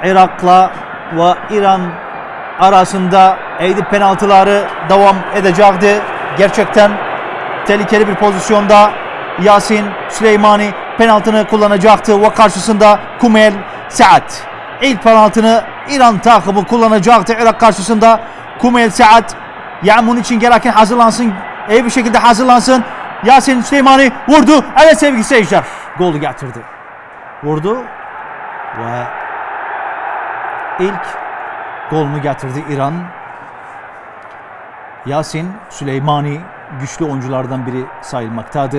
Irak'la ve İran arasında penaltıları devam edecekti. Gerçekten tehlikeli bir pozisyonda Yasin Süleymani penaltını kullanacaktı ve karşısında Kumel Saad. İlk penaltını İran takımı kullanacaktı Irak karşısında. Kumel Saad, yani bunun için gereken hazırlansın, iyi bir şekilde hazırlansın. Yasin Süleymani vurdu. Evet sevgili seyirciler, golü getirdi. Vurdu ve ilk golünü getirdi İran. Yasin Süleymani güçlü oyunculardan biri sayılmaktadır.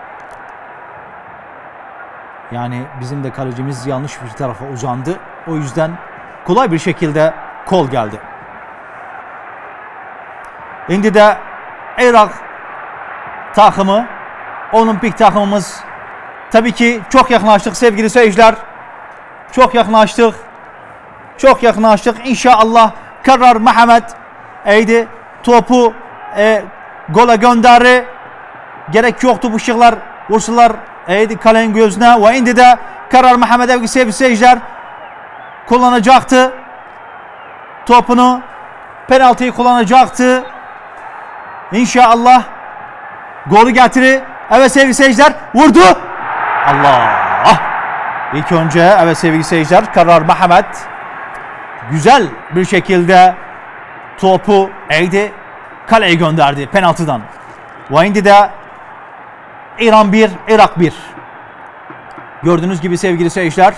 Yani bizim de kalecimiz yanlış bir tarafa uzandı. O yüzden kolay bir şekilde gol geldi. Şimdi de Irak takımı, olimpik takımımız, tabii ki çok yakınlaştık sevgili seyirciler. Çok yakınlaştık. Çok yakınlaştık. İnşallah Karar Mehmet topu gola gönderdi. Gerek yoktu bu şıklar vursalar kalenin gözüne. Ve şimdi de Karar Mehmet sevgili seyirciler kullanacaktı. Topunu, penaltıyı kullanacaktı. İnşallah golü getirir. Evet sevgili seyirciler, vurdu. Allah! İlk önce evet sevgili seyirciler, Karar Mehmet güzel bir şekilde topu kaleye gönderdi penaltıdan. Ve şimdi de İran 1, Irak 1. Gördüğünüz gibi sevgili seyirciler,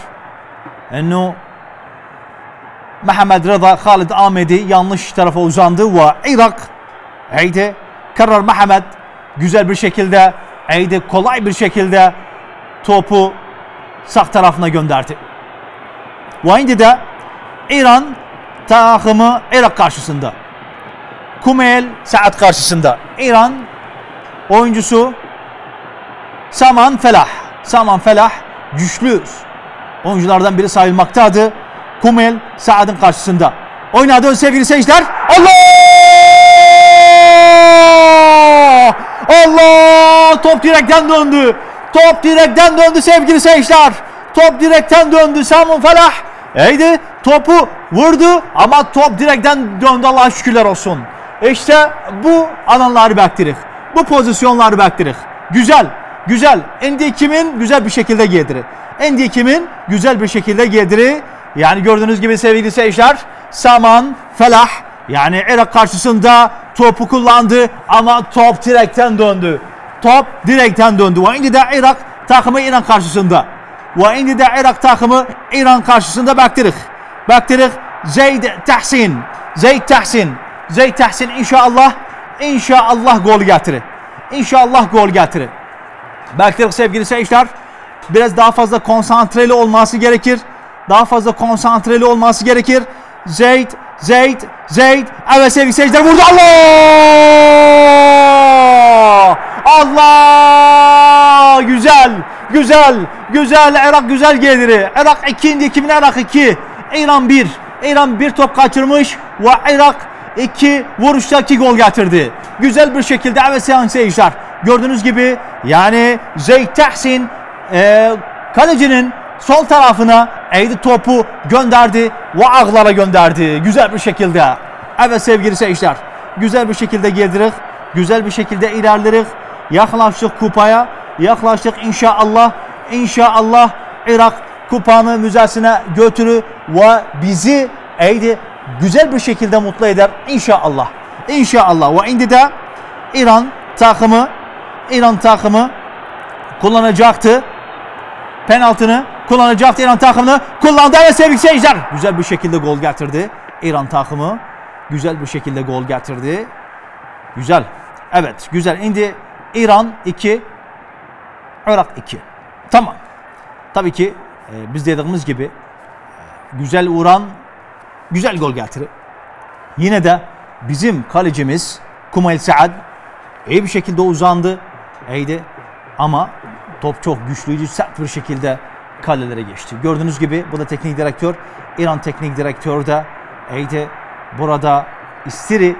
Mehmet Rıza Halid Ahmedi yanlış tarafa uzandı ve Irak Karar Mehmet güzel bir şekilde kolay bir şekilde topu sağ tarafına gönderdi. Ve şimdi de İran takımı Irak karşısında. Kumel Saad karşısında. İran oyuncusu Saman Felah. Saman Felah güçlü oyunculardan biri sayılmaktadır. Kumel Saad'ın karşısında. Oynadı sevgili seyirciler. Allah! Allah! Top direkten döndü. Top direkten döndü sevgili seyirciler. Top direkten döndü. Saman Felah topu vurdu ama top direkten döndü, Allah'a şükürler olsun. İşte bu alanları bektirik. Bu pozisyonları bektirik. Güzel. Güzel. Endi kimin güzel bir şekilde giydirir. Endi kimin güzel bir şekilde giydirir. Yani gördüğünüz gibi sevgili seyirciler, Saman Felah yani Irak karşısında topu kullandı ama top direkten döndü. Top direkten döndü. Ve şimdi de Irak takımı İran karşısında. Ve şimdi de Irak takımı İran karşısında bektirik. Bektirik Zeyd Tahsin. Zeyd Tahsin. Zeyd Tahsin inşallah gol getirir. İnşallah gol getirir. Bektirik sevgili seyirciler. Biraz daha fazla konsantreli olması gerekir. Daha fazla konsantreli olması gerekir. Zeyd. Evet sevgili seyirciler, vurdu. Allah! Allah! Güzel. Irak güzel geliri. Irak 2. Kimin Irak 2? İran 1. İran 1 top kaçırmış ve Irak 2 vuruşta 2 gol getirdi. Güzel bir şekilde evet sayın seyirciler. Gördüğünüz gibi yani Zeyd Tahsin kalecinin sol tarafına topu gönderdi ve ağlara gönderdi. Güzel bir şekilde. Evet sevgili seyirciler. Güzel bir şekilde geldik. Güzel bir şekilde ilerledik. Yaklaştık kupaya. Yaklaştık inşallah. İnşallah Irak kupanın müzesine götürür ve bizi güzel bir şekilde mutlu eder inşallah. İnşallah. Ve şimdi de İran takımı kullanacaktı. Penaltını kullanacaktı. İran takımını kullandı. Evet sevgili seyirciler. Güzel bir şekilde gol getirdi. İran takımı güzel bir şekilde gol getirdi. Güzel. Evet güzel. Şimdi İran 2, Irak 2. Tamam. Tabii ki biz dediğimiz gibi güzel vuran güzel gol getirir. Yine de bizim kalecimiz Kumel Saad iyi bir şekilde uzandı. Ama top çok güçlüydü. Sert bir şekilde kalelere geçti. Gördüğünüz gibi bu da teknik direktör. İran teknik direktörü de burada istiri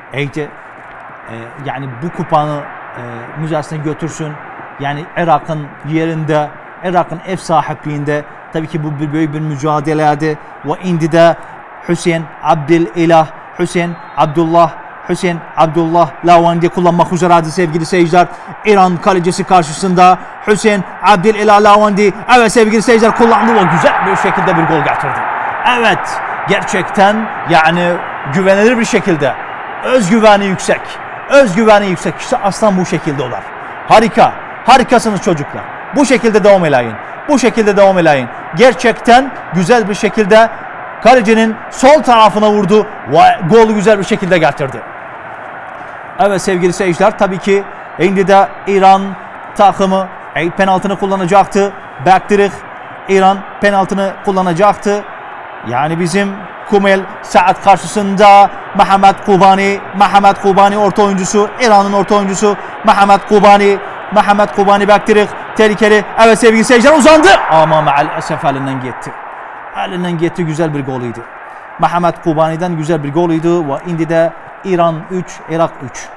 yani bu kupanı müzesine götürsün. Yani Irak'ın yerinde, Irak'ın ev sahipliğinde tabii ki bu büyük bir mücadeleydi. ve indi de Hüseyin Abdülilah, Hüseyin Abdullah Lavandi kullanmak üzere sevgili seyirciler. İran kalecisi karşısında Hüseyin Abdülilah Lavandi. Evet sevgili seyirciler, kullandı ve güzel bir şekilde bir gol getirdi. Evet, gerçekten yani güvenilir bir şekilde. Özgüveni yüksek. İşte aslan bu şekilde olar. Harikasınız çocuklar. Bu şekilde devam edin. Gerçekten güzel bir şekilde kalecinin sol tarafına vurdu ve golü güzel bir şekilde getirdi. Evet sevgili seyirciler, tabii ki şimdi de İran takımı penaltını kullanacaktı. Bektirik İran penaltını kullanacaktı. Yani bizim Kumel Saat karşısında Mehmet Kubani orta oyuncusu, İran'ın orta oyuncusu Mehmet Kubani Bektirik tehlikeli. Evet sevgili seyirciler, uzandı ama maalesef elinden gitti. Güzel bir golüydü. Mehmet Kubani'den güzel bir golüydü ve indi de İran 3 Irak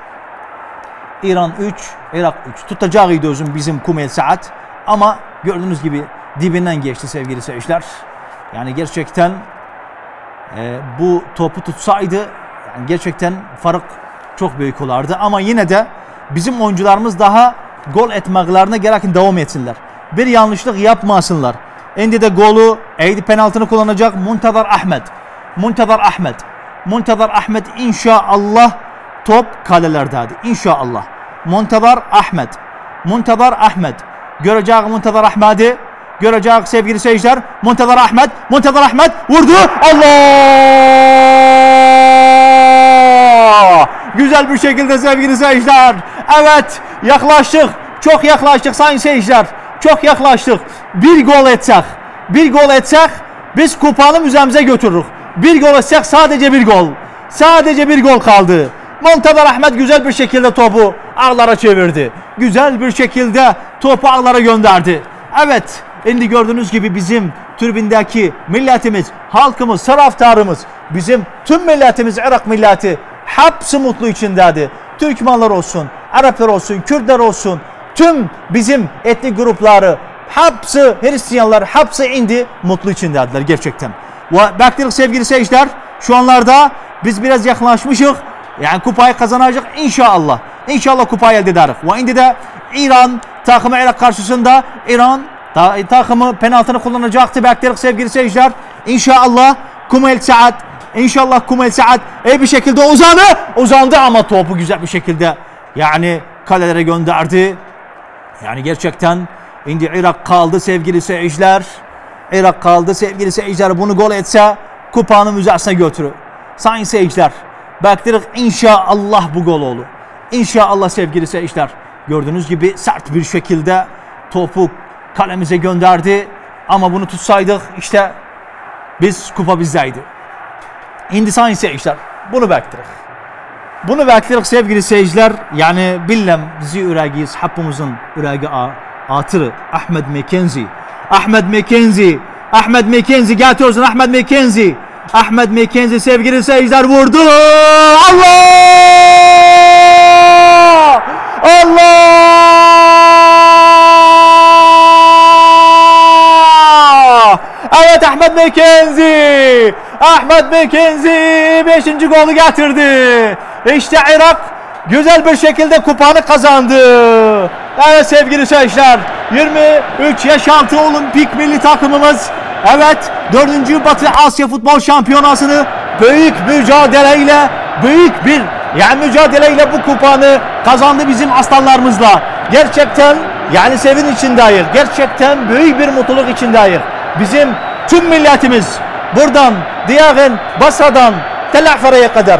3 tutacağıydı özüm bizim Kumel Saat ama gördüğünüz gibi dibinden geçti sevgili seyirciler. Yani gerçekten bu topu tutsaydı yani gerçekten fark çok büyük olardı ama yine de bizim oyuncularımız daha gol etmeklerine gereken devam etsinler. Bir yanlışlık yapmasınlar. Şimdi de golü penaltını kullanacak Muntazar Ahmet inşallah top kalelerdeydi. İnşallah. Muntazar Ahmet. Görecek Muntazar Ahmet'i. Görecek sevgili seyirciler. Muntazar Ahmet vurdu. Allah! Güzel bir şekilde sevgili seyirciler. Evet, yaklaştık. Çok yaklaştık sayın seyirciler. Çok yaklaştık. Bir gol etsek biz kupanı müzemize götürürük. Bir gol etsek sadece bir gol kaldı. Muntazar Ahmet güzel bir şekilde topu ağlara çevirdi. Güzel bir şekilde topu ağlara gönderdi. Evet, şimdi gördüğünüz gibi bizim tribündeki milletimiz, halkımız, taraftarımız, bizim tüm milletimiz, Irak milleti hepsi mutlu içindeydi. Türkmenler olsun, Araplar olsun, Kürtler olsun, tüm bizim etnik grupları, hepsi Hristiyanlar, hepsi indi mutlu içindeydiler gerçekten. Ve bekliyoruz sevgili seyirciler, şu anlarda biz biraz yaklaşmışız. Yani kupayı kazanacak inşallah. İnşallah kupayı elde ederiz. Ve şimdi de İran takımı Irak karşısında İran takımı penaltını kullanacaktı. Bekliyoruz sevgili seyirciler. İnşallah Kumel Saat bir şekilde uzandı ama topu güzel bir şekilde yani kalelere gönderdi. Yani gerçekten şimdi Irak kaldı sevgili seyirciler. Bunu gol etse kupanın müzesine götürür. Sayın seyirciler, bekliyoruz inşallah bu gol olur. İnşallah sevgili seyirciler. Gördüğünüz gibi sert bir şekilde topu kalemize gönderdi. Ama bunu tutsaydık işte kupa bizdeydi. Şimdi sayın seyirciler bunu bekliyoruz sevgili seyirciler. Yani bilmem bizi yüreğiyiz, hepimizin yüreği atırı. Ahmed McKenzie getiriyorsun. Ahmed McKenzie sevgili seyirciler vurdu. Allah! Evet, Ahmed McKenzie 5. golü getirdi. İşte Irak güzel bir şekilde kupanı kazandı. Evet sevgili seyirciler, 23 yaş altı olimpik milli takımımız evet 4. Batı Asya Futbol Şampiyonası'nı büyük mücadeleyle bu kupanı kazandı bizim aslanlarımızla. Gerçekten yani sevin içindeyiz. Gerçekten büyük bir mutluluk içindeyiz. Bizim tüm milletimiz buradan Diyağın Basra'dan Tellahfer'e kadar,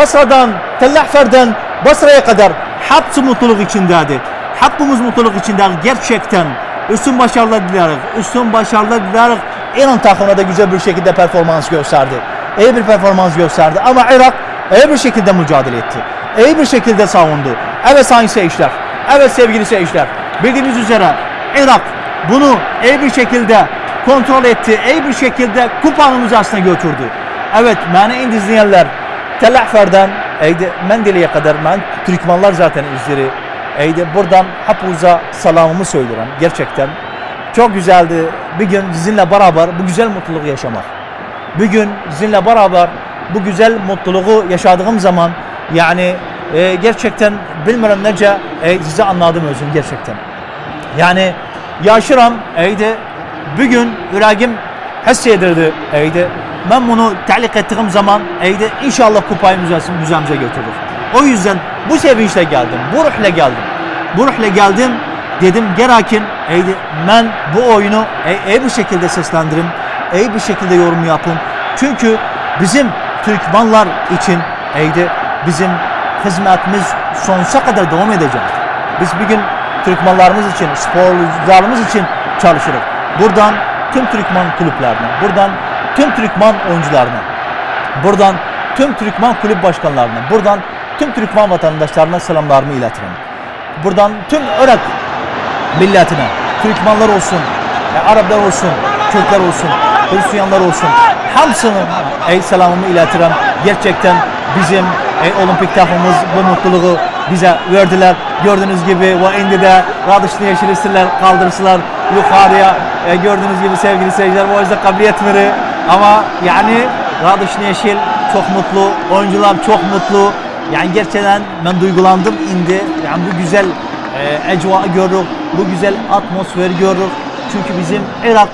Basra'ya kadar hepsi mutluluk içindeydi. Hepimiz mutluluk içindeyiz. Gerçekten üstün başarılar dileriz. İran takımına da güzel bir şekilde performans gösterdi. İyi bir performans gösterdi ama Irak iyi bir şekilde mücadele etti. İyi bir şekilde savundu. Evet sayın seyirciler. Evet sevgili seyirciler. Bildiğiniz üzere Irak bunu iyi bir şekilde kontrol etti. İyi bir şekilde kupanın müzesine götürdü. Evet, beni izleyenler Tellahfer'den Mendele'ye kadar Türkmenler zaten izleri. Buradan hepinize salamımı söylüyorum. Gerçekten çok güzeldi bir gün sizinle beraber bu güzel mutluluğu yaşamak. bugün sizinle beraber bu güzel mutluluğu yaşadığım zaman yani gerçekten bilmiyorum nece sizi anladım özüm gerçekten. Yani yaşıram eydi bugün yüreğim hissedirdi eydi. Ben bunu talik ettiğim zaman eydi inşallah kupayı müzemize götürür. O yüzden bu sevinçle geldim, bu ruhla geldim. Bu ruhla geldim dedim gerakin eydi ben bu oyunu bu şekilde seslendirim, bir şekilde yorum yapın. Çünkü bizim Türkmenler için eydi bizim hizmetimiz sonsuza kadar devam edecek. Biz bugün Türkmenlerimiz için, sporcularımız için çalışırız. Buradan tüm Türkmen kulüplerine, buradan tüm Türkmen oyuncularına, buradan tüm Türkmen kulüp başkanlarına, buradan tüm Türkmen vatandaşlarına selamlarımı iletirim. Buradan tüm Irak milletine, Türkmenler olsun, Araplar olsun, Türkler olsun, Hristiyanlar olsun, hamsının selamımı iletirim. Gerçekten bizim olimpik takımımız bu mutluluğu bize verdiler. Gördüğünüz gibi ve indi de radışını yeşilirsinler, kaldırsınlar yukarıya. Gördüğünüz gibi sevgili seyirciler o yüzden kabiliyetleri ama yani radışını yeşil çok mutlu, oyuncular çok mutlu. Yani gerçekten ben duygulandım indi. Yani bu güzel ecva görürük, bu güzel atmosferi görürük. Çünkü bizim Irak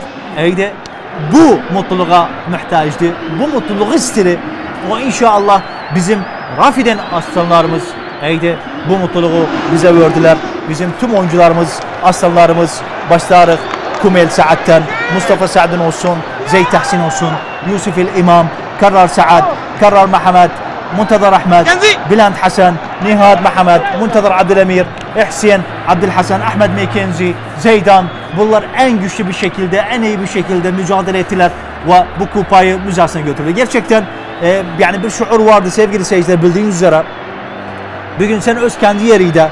bu mutluluğa muhtaçtı. Bu mutluluğu istedi. O inşallah bizim Rafiden aslanlarımız bu mutluluğu bize verdiler. Bizim tüm oyuncularımız, aslanlarımız başlarız. Kumel Saad'den, Mustafa Saad'ın olsun, Zeyd Tahsin olsun, Yusuf el-İmam, Karrar Saad, Karrar Mehmet, Muntazar Ahmet, Bülent Hasan, Nihad Mehmet, Muntazar Abdülemir, İhsin, Abdülhasan, Ahmet Mekenzi, Zeydan. Bunlar en güçlü bir şekilde, en iyi bir şekilde mücadele ettiler ve bu kupayı müzesine götürdü. Gerçekten yani bir şuur vardı sevgili seyirciler bildiğiniz üzere. Bugün sen öz kendi yerinde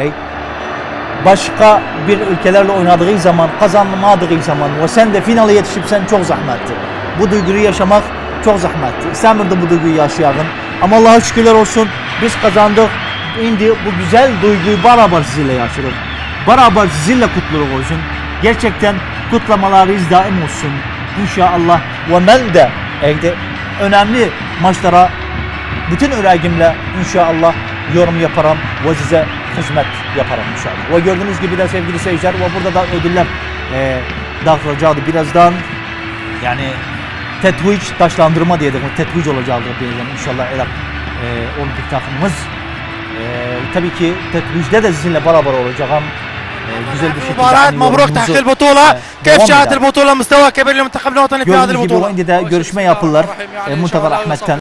başka bir ülkelerle oynadığı zaman, kazanmadığı zaman ve sen de finale yetişip sen çok zahmetli. Bu duyguyu yaşamak çok zahmetli. İstanbul'da bu duyguyu yaşayalım. Ama Allah'a şükürler olsun biz kazandık. Şimdi bu güzel duyguyu beraber sizinle yaşıyoruz. Beraber sizinle kutluluk olsun. Gerçekten kutlamalarınız daim olsun. İnşallah. Ve ben de önemli maçlara bütün yüreğimle inşallah yorum yaparım ve size hizmet yaparım inşallah. Ve gördüğünüz gibi de sevgili seyirciler ve burada da ödüller dağıtılacaktı birazdan. Yani tetvic taşlandırma diyelim, tetvic olacaktı diyelim inşallah Irak olimpik takımımız. Tabii ki tetvicde de sizinle beraber olacağım. güzel bir şekilde مباراة مبروك تحقيق البطولة كيف شاهدت البطولة مستوى كبير للمنتخب الوطني في هذه البطولة görüşme yapılır. Muntazar Ahmet'ten